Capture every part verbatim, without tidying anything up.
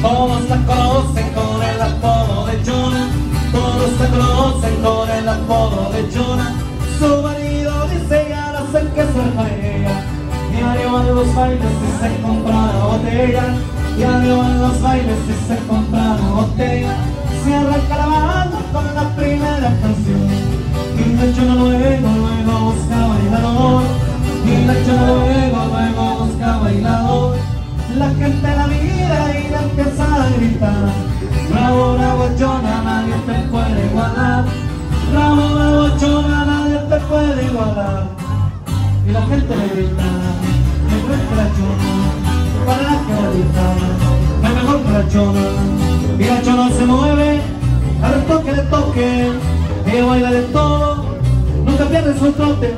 Todos la conocen con el apodo de Chona, todos la conocen con el apodo de Chona. Su marido dice ya no sé qué hacer para ella, diario a los bailes y se compra la botella, diario a los bailes y se compra la botella. Se arranca la banda con la primera canción y la Chona luego, luego busca bailador, y la Chona luego, luego busca bailador. La gente la mira y la empieza a gritar: bravo, bravo Chona, nadie te puede igualar. Bravo, bravo Chona, nadie te puede igualar. Y la gente le grita: mejor que la Chona, para la que la grita, es mejor que la Chona. Y la Chona se mueve al toque le toque, ella baila de todo, nunca pierde su trote.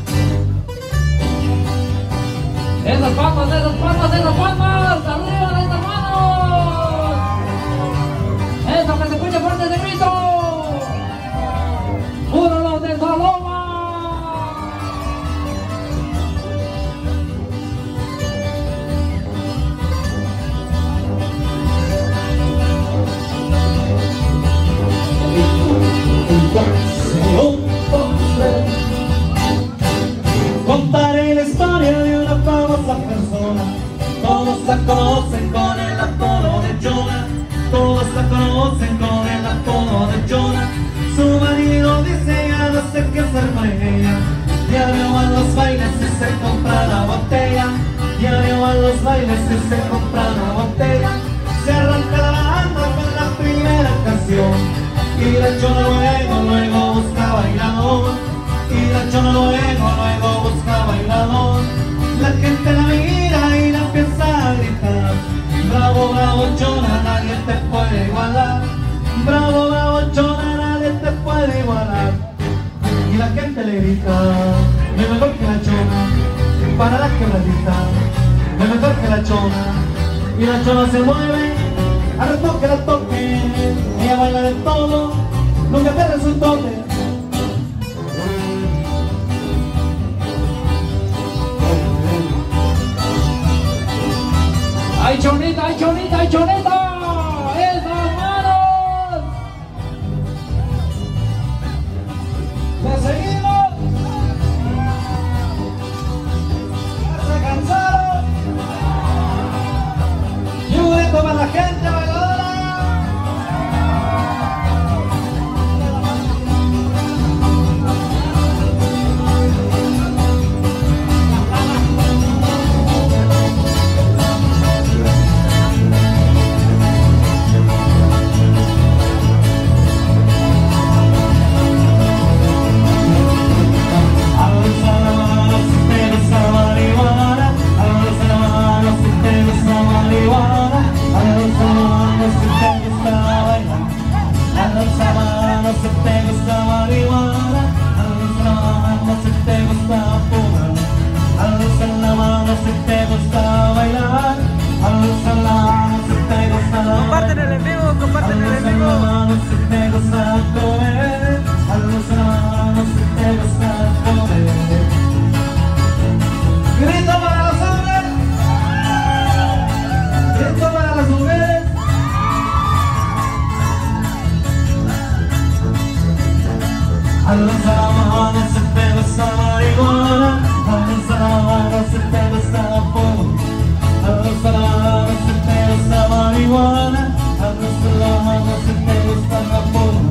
Esas palmas, esas palmas, esas palmas, arriba de esas manos. Eso, que se escuche fuerte ese grito. Uno los de Saloma. Contaré la historia de una famosa persona. Todos la conocen con el apodo de Chona, todos la conocen con el apodo de Chona. Su marido dice ya no sé qué hacer con ella, diario a los bailes y se compra la botella, diario a los bailes y se compra la botella. Se arranca la banda con la primera canción y la Chona luego, luego busca bailador, y la Chona luego, luego busca bailador. La gente la mira y la empieza a gritar: bravo, bravo Chona, nadie te puede igualar. Bravo, bravo Chona, nadie te puede igualar. Y la gente le grita: es mejor que la Chona, para la quebradita, es mejor que la Chona. Y la Chona se mueve al toque la toque, ella baila de todo, nunca pierde su toque. ¡Ay, Chonita, ay, Chonita, ay, Chonita! ¡Esas manos! ¡Le seguimos! ¡Ya se cansaron! ¡Y un grito para la gente bailadora! Comparten el en vivo, comparten el en vivo. Grito para los hombres, grito para las mujeres. A los amados se te gusta marihuana, a los amados se te gusta poco, a los amados se te gusta marihuana, a los amados se te gusta poco.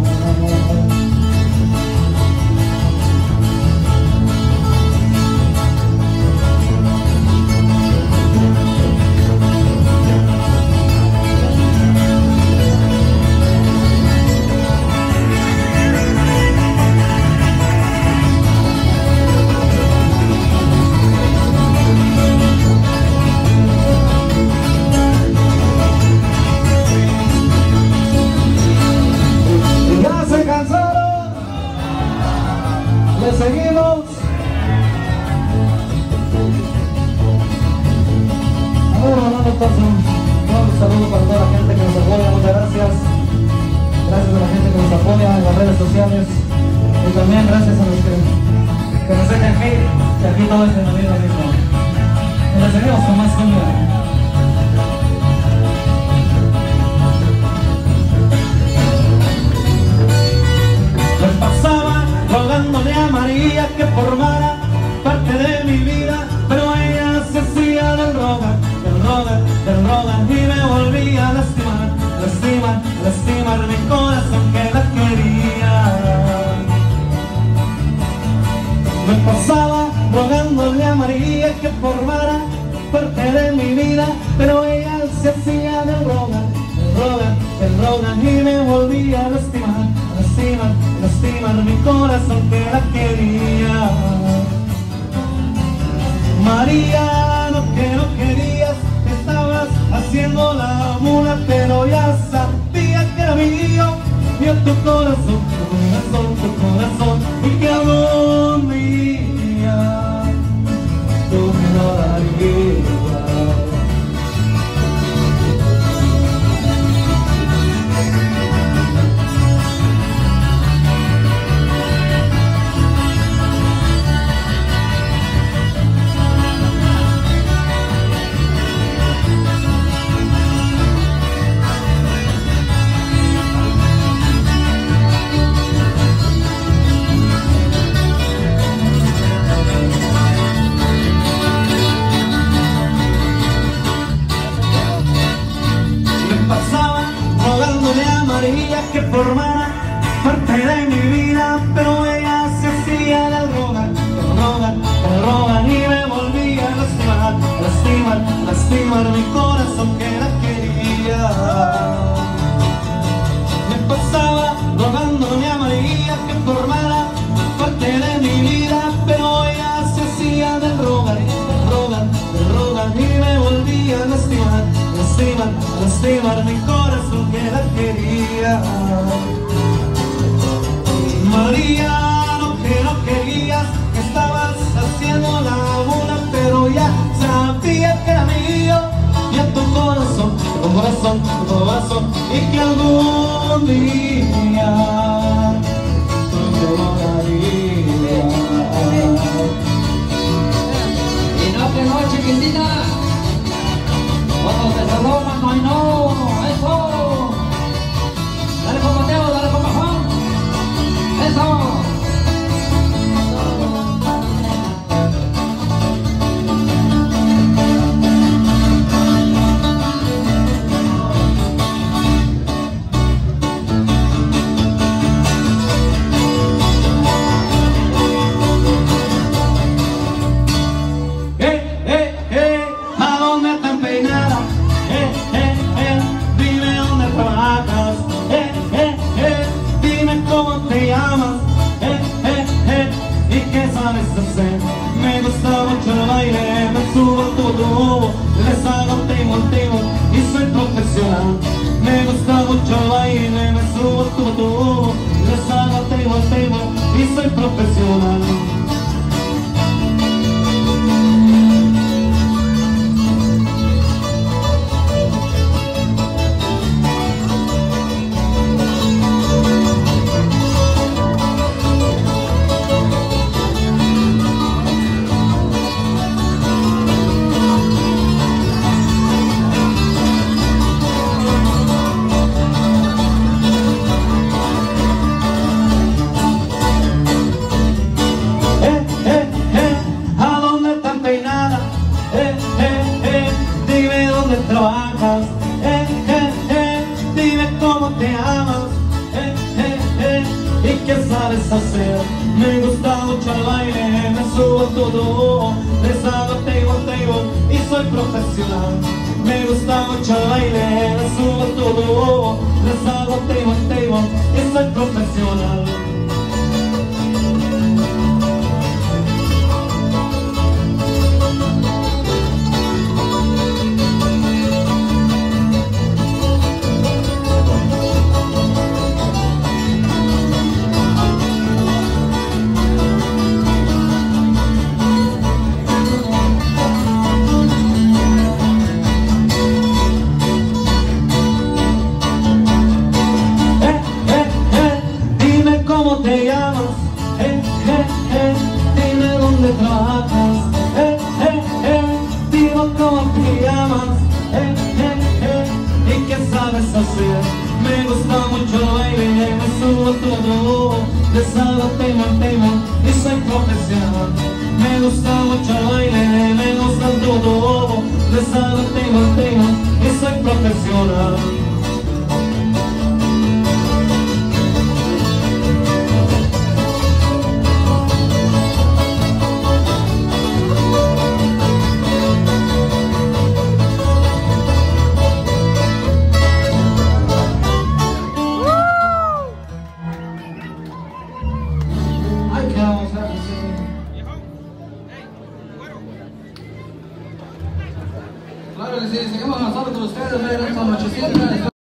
Seguimos. Bueno, no, entonces, un saludo para toda la gente que nos apoya, muchas gracias. Gracias a la gente que nos apoya en las redes sociales y también gracias a los que, que nos dejan aquí, que aquí todo es en la vida misma. Y nos seguimos con más cumbia. de mi vida, pero ella se hacía del rogan, del rogan, del rogan, y me volvía a lastimar, lastimar, lastimar mi corazón que la quería. María, no que no querías, que estabas haciendo la mula, pero ya sabía que era mío, mío tu corazón, tu corazón, tu corazón, y que algún día tú me lo darías. Que formara parte de mi vida, pero ella se hacía del rogan, del rogan, del rogan, y me volvía a lastimar, lastimar, lastimar mi corazón que la quería. Me pasaba rogándole a María que formara parte de mi vida, pero ella se hacía del rogan, del rogan, del rogan, y me volvía a lastimar, lastimar, lastimar mi corazón que la quería. María, no que no querías, que estabas haciendo la mula, pero ya sabía que era mío, y a tu corazón, tu corazón, tu corazón, y que algún día tú me lo darías. Y no que no, chiquitita, cuando te roban no hay no, eso. Dale con Mateo, dale con Juan, eso. Me gusta mucho el baile, me subo al tubo, les hago timo, timo y soy profesional. Me gusta mucho el baile, me subo al tubo, les hago timo, timo y soy profesional. Trabajas, eh, eh, eh, dime cómo te amas, eh, eh, eh, y qué sabes hacer. Me gusta mucho el baile, me subo todo, les hago table, table y soy profesional. Me gusta mucho el baile, me subo todo, les hago table, table y soy profesional. Te llamas, eh, eh, eh, dime dónde trabajas, eh, eh, eh, dime cómo te llamas, eh, eh, eh, y qué sabes hacer. Me gusta mucho el baile, me subo todo, les hago tema, tema y soy profesional. Me gusta mucho el baile, me gusta todo, les hago tema, tema y soy profesional. Estamos así. Claro que sí, seguimos avanzando con ustedes, esta nochecita.